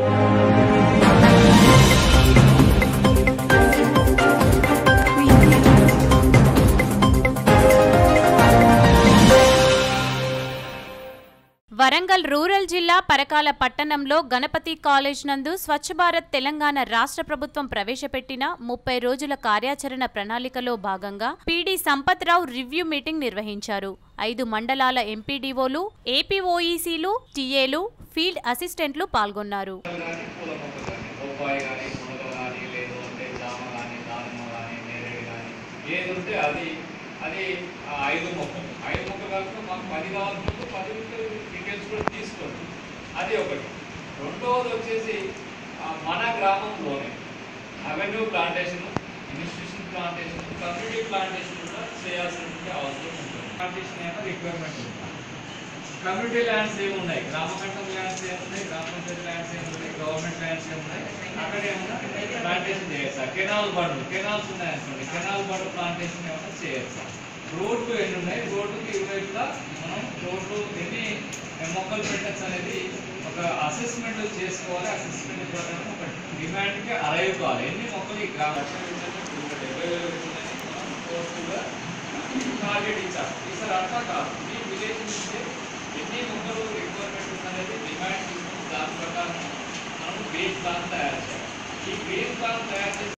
Warangal rural జిల్లా పరకాల పట్టణంలో Ganapati college నందు స్వచ్ఛ భారత్ తెలంగాణ రాష్ట్ర ప్రభుత్వం ప్రవేశపెట్టిన 30 రోజుల కార్యాచరణ ప్రణాళికలో భాగంగా PD Sampath Rao review meeting నిర్వహించారు. 5 మండలాల ఎంపీడీఓలు, ఏపీఓఈసీలు, టీఏలు, ఫీల్డ్ అసిస్టెంట్లు పాల్గొన్నారు. అది 5 మొక్కలు కాకుండా మాకు 10 కావాల్సినప్పుడు 10 డీటెయిల్స్ కూడా తీసుకోండి. అది ఒకటి. రెండవది వచ్చేసి మన గ్రామంలోనే avenue plantation, institution plantation, community plantation కూడా చేయాల్సిన అవసరం ఉంటుంది. ప్లాంటేషన్ ఏమో రిక్వైర్మెంట్ ఉంటుంది. కమ్యూనిటీ ల్యాండ్స్ ఏమున్నాయి, గ్రామకంఠం ల్యాండ్స్ ఏమున్నాయి, గ్రామ పంచాయతీ ల్యాండ్స్ ఏమున్నాయి, గవర్నమెంట్ ల్యాండ్స్ ఏమున్నాయి, అక్కడ ఏమన్నా ప్లాంటేషన్ చేయొచ్చా? కెనాల్స్ ఉన్నాయనుకోండి, కెనాల్ బండ్ ప్లాంటేషన్ ఏమన్నా చేయొచ్చా? రోడ్లు ఎన్ని ఉన్నాయి, రోడ్డుకి ఇరువైపులా మనం రోడ్లు ఎన్ని మొక్కలు పెట్టచ్చు అనేది ఒక అసెస్మెంట్ చేసుకోవాలి. అసెస్మెంట్ ప్రకారం ఒక డిమాండ్కి అరైవ్ కావాలి. ఎన్ని మొక్కలు ఈ టార్గెట్ ఇచ్చారు. ఈసారి అట్లా కాదు, మీ విలేజ్ నుంచి ఎన్ని మొక్కలు రిక్వైర్మెంట్ ఉందనేది డిమాండ్ తీసుకుని దాని ప్రకారం మనం బేస్ ప్లాన్ తయారు చేయాలి. ఈ బేస్ ప్లాన్ తయారు చేసి